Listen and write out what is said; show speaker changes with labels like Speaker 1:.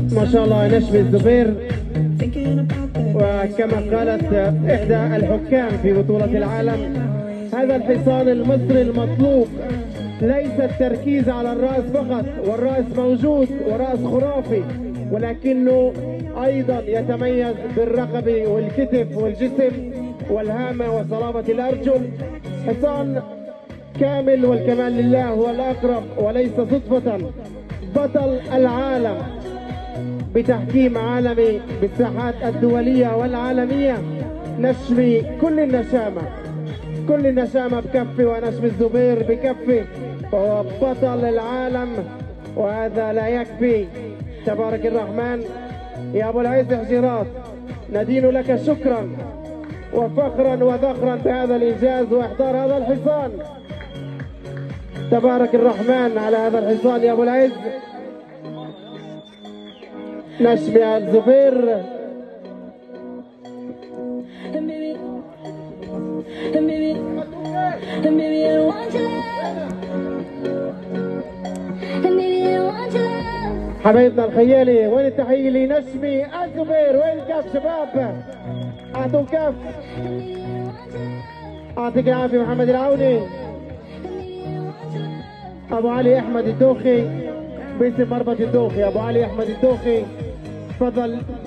Speaker 1: ما شاء الله نشمي الزبير، وكما قالت إحدى الحكام في بطولة العالم، هذا الحصان المصري المطلوب ليس التركيز على الرأس فقط، والرأس موجود ورأس خرافي، ولكنه أيضا يتميز بالرقبة والكتف والجسم والهامة وصلابة الأرجل. حصان كامل والكمال لله هو الأقرب وليس صدفة. بطل العالم بتحكيم عالمي بالساحات الدولية والعالمية، نشمي كل النشامة بكفي، ونشمي الزبير بكفي، وهو بطل العالم، وهذا لا يكفي. تبارك الرحمن يا أبو العز حجيرات، ندين لك شكرا وفخرا وذخرا بهذا الإنجاز وإحضار هذا الحصان. تبارك الرحمن على هذا الحصان يا أبو العز. نشمي الزبير حبايبنا الخيالي، وين التحية لنشمي الزبير؟ وين الكف شباب؟ اعطوا كف. يعطيك العافية محمد العوني. ابو علي احمد الدوخي باسم مربط الدوخي، ابو علي احمد الدوخي، تفضل